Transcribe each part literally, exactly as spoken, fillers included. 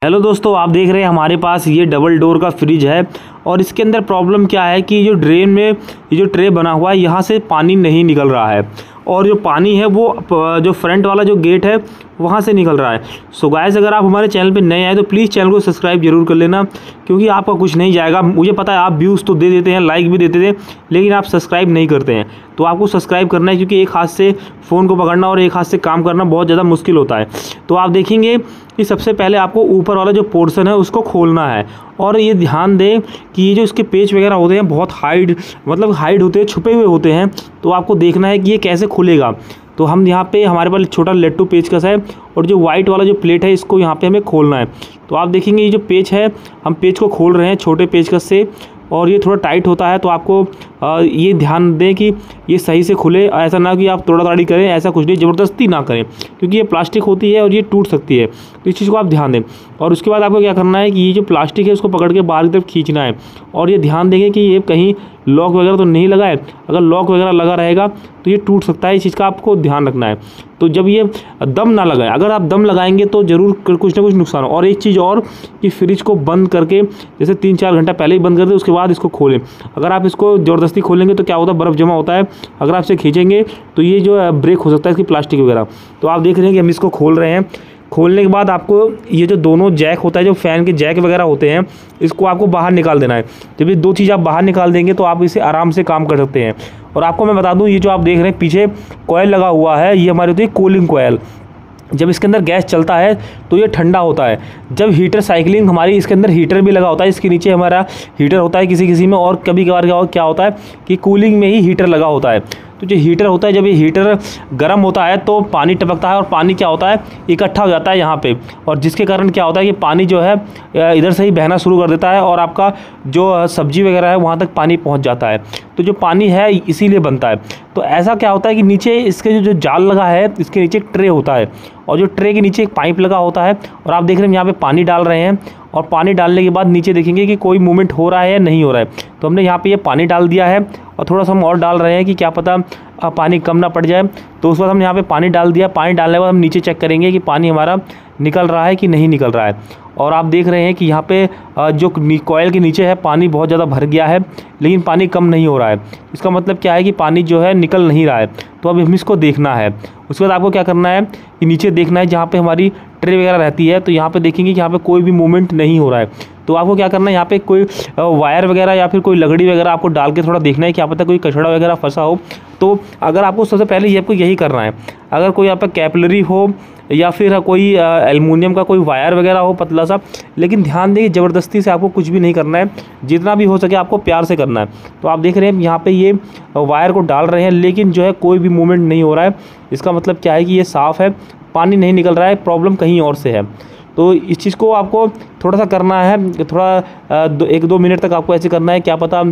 Hello दोस्तों, आप देख रहे हैं हमारे पास ये डबल डोर का फ्रिज है और इसके अंदर प्रॉब्लम क्या है कि जो ड्रेन में ये जो ट्रे बना हुआ है यहाँ से पानी नहीं निकल रहा है और जो पानी है वो जो फ्रंट वाला जो गेट है वहाँ से निकल रहा है। सो गाइस, अगर आप हमारे चैनल पे नए आए तो प्लीज़ चैनल को सब्सक्राइब जरूर कर लेना, क्योंकि आपका कुछ नहीं जाएगा। मुझे पता है आप व्यूज़ तो दे देते हैं, लाइक भी देते थे, लेकिन आप सब्सक्राइब नहीं करते हैं। तो आपको सब्सक्राइब करना है, क्योंकि एक हाथ से फ़ोन को पकड़ना और एक हाथ से काम करना बहुत ज़्यादा मुश्किल होता है। तो आप देखेंगे कि सबसे पहले आपको ऊपर वाला जो पोर्शन है उसको खोलना है और ये ध्यान दें कि ये जो इसके पेच वगैरह होते हैं बहुत हाइड मतलब हाइड होते हैं, छुपे हुए होते हैं। तो आपको देखना है कि ये कैसे खुलेगा। तो हम यहाँ पे हमारे पास छोटा लट्टू पेचकस है और जो वाइट वाला जो प्लेट है इसको यहाँ पे हमें खोलना है। तो आप देखेंगे ये जो पेच है, हम पेच को खोल रहे हैं छोटे पेचकस से और ये थोड़ा टाइट होता है। तो आपको आ, ये ध्यान दें कि ये सही से खुले, ऐसा ना कि आप तोड़ा ताड़ी करें, ऐसा कुछ नहीं, ज़बरदस्ती ना करें, क्योंकि ये प्लास्टिक होती है और ये टूट सकती है। तो इस चीज़ को आप ध्यान दें। और उसके बाद आपको क्या करना है कि ये जो प्लास्टिक है उसको पकड़ के बाहर की तरफ खींचना है और ये ध्यान देंगे कि ये कहीं लॉक वगैरह तो नहीं लगा है। अगर लॉक वगैरह लगा रहेगा तो ये टूट सकता है, इस चीज़ का आपको ध्यान रखना है। तो जब ये दम ना लगाए, अगर आप दम लगाएंगे तो ज़रूर कुछ ना कुछ नुकसान हो। और एक चीज़ और कि फ्रिज को बंद करके जैसे तीन चार घंटा पहले ही बंद कर दें, उसके बाद इसको खोलें। अगर आप इसको ज़बरदस्ती खोलेंगे तो क्या होता है, बर्फ़ जमा होता है, अगर आप इसे खींचेंगे तो ये जो ब्रेक हो सकता है इसकी प्लास्टिक वगैरह। तो आप देख रहे हैं कि हम इसको खोल रहे हैं। खोलने के बाद आपको ये जो दोनों जैक होता है, जो फ़ैन के जैक वगैरह होते हैं, इसको आपको बाहर निकाल देना है। जब ये दो चीज़ आप बाहर निकाल देंगे तो आप इसे आराम से काम कर सकते हैं। और आपको मैं बता दूं, ये जो आप देख रहे हैं पीछे कॉयल लगा हुआ है, ये हमारी होती है कूलिंग कॉयल। जब इसके अंदर गैस चलता है तो ये ठंडा होता है। जब हीटर साइकिलिंग हमारी, इसके अंदर हीटर भी लगा होता है, इसके नीचे हमारा हीटर होता है किसी किसी में, और कभी कभार क्या क्या होता है कि कूलिंग में ही हीटर लगा होता है। तो जो हीटर होता है, जब ये हीटर गर्म होता है तो पानी टपकता है और पानी क्या होता है, इकट्ठा हो जाता है यहाँ पे, और जिसके कारण क्या होता है कि पानी जो है इधर से ही बहना शुरू कर देता है और आपका जो सब्जी वगैरह है वहाँ तक पानी पहुँच जाता है। तो जो पानी है इसीलिए बनता है। तो ऐसा क्या होता है कि नीचे इसके जो जाल लगा है, इसके नीचे एक ट्रे होता है और जो ट्रे के नीचे एक पाइप लगा होता है और आप देख रहे हैं यहाँ पे पानी डाल रहे हैं। और पानी डालने के बाद नीचे देखेंगे कि कोई मूवमेंट हो रहा है या नहीं हो रहा है। तो हमने यहाँ पे ये पानी डाल दिया है और थोड़ा सा हम और डाल रहे हैं कि क्या पता पानी कम ना पड़ जाए। तो उस बाद हमने यहाँ पे पानी डाल दिया। पानी डालने के बाद हम नीचे चेक करेंगे कि पानी हमारा निकल रहा है कि नहीं निकल रहा है। और आप देख रहे हैं कि यहाँ पे जो कॉयल के नीचे है पानी बहुत ज़्यादा भर गया है, लेकिन पानी कम नहीं हो रहा है। इसका मतलब क्या है कि पानी जो है निकल नहीं रहा है। तो अब हमें इसको देखना है। उसके बाद आपको क्या करना है कि नीचे देखना है जहाँ पे हमारी ट्रे वगैरह रहती है। तो यहाँ पे देखेंगे कि यहाँ पे कोई भी मूवमेंट नहीं हो रहा है। तो आपको क्या करना है, यहाँ पे कोई वायर वगैरह या फिर कोई लकड़ी वगैरह आपको डाल के थोड़ा देखना है कि यहाँ पे कोई कचड़ा वगैरह फंसा हो। तो अगर आपको सबसे पहले ये आपको यही करना है, अगर कोई यहाँ पे कैपिलरी हो या फिर कोई एल्युमिनियम का कोई वायर वगैरह हो पतला सा, लेकिन ध्यान दें ज़बरदस्ती से आपको कुछ भी नहीं करना है, जितना भी हो सके आपको प्यार से करना है। तो आप देख रहे हैं यहाँ पे ये वायर को डाल रहे हैं, लेकिन जो है कोई भी मूवमेंट नहीं हो रहा है। इसका मतलब क्या है कि ये साफ़ है, पानी नहीं निकल रहा है, प्रॉब्लम कहीं और से है। तो इस चीज़ को आपको थोड़ा सा करना है, थोड़ा दो, एक दो मिनट तक आपको ऐसे करना है, क्या पता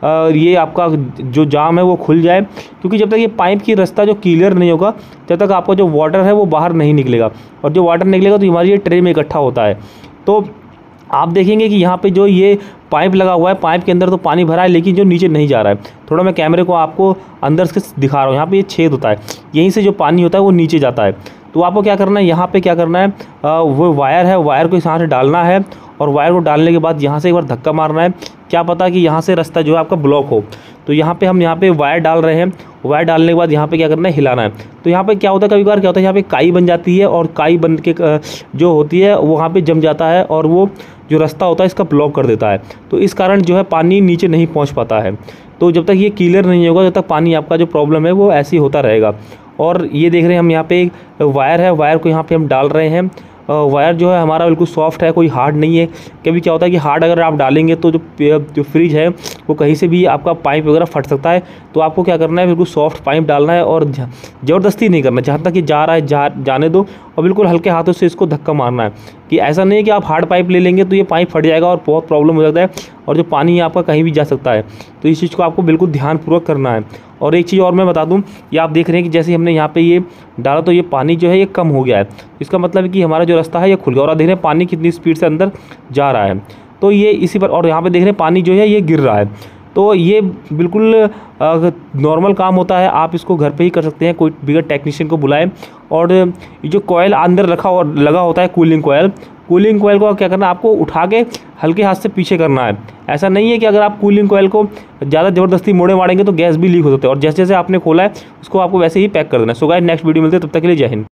ये आपका जो जाम है वो खुल जाए। क्योंकि जब तक ये पाइप की रास्ता जो क्लियर नहीं होगा, जब तक आपका जो वाटर है वो बाहर नहीं निकलेगा, और जो वाटर निकलेगा तो हमारी ये ट्रे में इकट्ठा होता है। तो आप देखेंगे कि यहाँ पे जो ये पाइप लगा हुआ है, पाइप के अंदर तो पानी भरा है, लेकिन जो नीचे नहीं जा रहा है। थोड़ा मैं कैमरे को आपको अंदर से दिखा रहा हूँ। यहाँ पे ये छेद होता है, यहीं से जो पानी होता है वो नीचे जाता है। तो आपको क्या करना है, यहाँ पे क्या करना है, आ, वो वायर है, वायर को यहाँ से डालना है और वायर को डालने के बाद यहाँ से एक बार धक्का मारना है। क्या पता कि यहाँ से रास्ता जो है आपका ब्लॉक हो। तो यहाँ पे हम यहाँ पे वायर डाल रहे हैं। वायर डालने के बाद यहाँ पे क्या करना है, हिलाना है। तो यहाँ पे क्या होता है, कभी बार क्या होता है, यहाँ पे काई बन जाती है और काई बन के जो होती है वो वहाँ पे जम जाता है और वो जो रास्ता होता है इसका ब्लॉक कर देता है। तो इस कारण जो है पानी नीचे नहीं पहुँच पाता है। तो जब तक ये क्लियर नहीं होगा, जब तक पानी आपका जो प्रॉब्लम है वो ऐसे ही होता रहेगा। और ये देख रहे हैं हम यहाँ पे एक वायर है, वायर को यहाँ पे हम डाल रहे हैं। वायर जो है हमारा बिल्कुल सॉफ्ट है, कोई हार्ड नहीं है। कभी क्या होता है कि हार्ड अगर आप डालेंगे तो जो जो फ्रिज है वो कहीं से भी आपका पाइप वगैरह फट सकता है। तो आपको क्या करना है, बिल्कुल सॉफ्ट पाइप डालना है और ज़बरदस्ती नहीं करना, जहाँ तक ये जा रहा है जा जाने दो, और बिल्कुल हल्के हाथों से इसको धक्का मारना है। कि ऐसा नहीं है कि आप हार्ड पाइप ले लेंगे तो ये पाइप फट जाएगा और बहुत प्रॉब्लम हो जाता है और जो पानी आपका कहीं भी जा सकता है। तो इस चीज़ को आपको बिल्कुल ध्यानपूर्वक करना है। और एक चीज़ और मैं बता दूं, ये आप देख रहे हैं कि जैसे हमने यहाँ पे ये डाला तो ये पानी जो है ये कम हो गया है। इसका मतलब है कि हमारा जो रास्ता है ये खुल गया। और आप देख रहे हैं पानी कितनी स्पीड से अंदर जा रहा है। तो ये इसी पर, और यहाँ पे देख रहे हैं पानी जो है ये गिर रहा है। तो ये बिल्कुल नॉर्मल काम होता है, आप इसको घर पे ही कर सकते हैं, कोई बिगर टेक्नीशियन को बुलाएं। और ये जो कॉयल अंदर रखा और लगा होता है कूलिंग कॉयल, कूलिंग कॉइल को क्या करना है, आपको उठा के हल्के हाथ से पीछे करना है। ऐसा नहीं है कि अगर आप कूलिंग कॉइल को ज़्यादा ज़बरदस्ती मोड़े मारेंगे तो गैस भी लीक हो सकते हैं, और जैसे जैसे आपने खोला है उसको आपको वैसे ही पैक कर देना है। सो गाइस नेक्स्ट वीडियो मिलते हैं, तब तक के लिए जय हिंद।